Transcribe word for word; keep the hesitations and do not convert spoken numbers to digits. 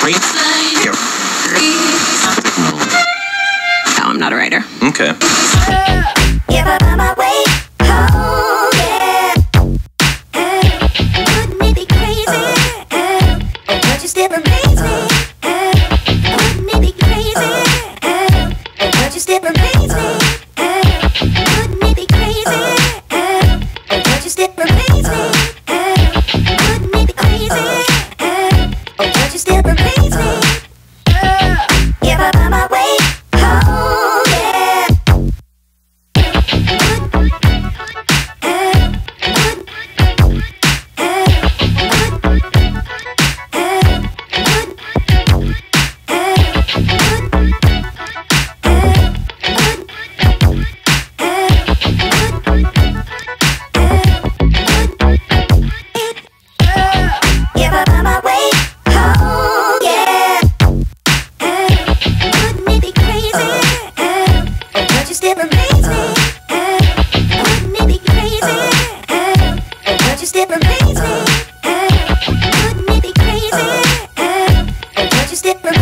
No, I'm not a writer. Okay. If I find my way home, yeah. Wouldn't it be crazy? Oh, don't you still amaze me? Wouldn't it be crazy? Oh, don't you still amaze me? Wouldn't it be crazy? Oh, don't you still amaze me? Wouldn't it be crazy? Oh, don't you still amaze me? If I find my way home, yeah. If I find my way home, yeah. Wouldn't it be crazy? Oh, don't you still amaze me? Wouldn't it be crazy? Oh, don't you still amaze me? Wouldn't it be crazy? Oh, don't you still amaze me?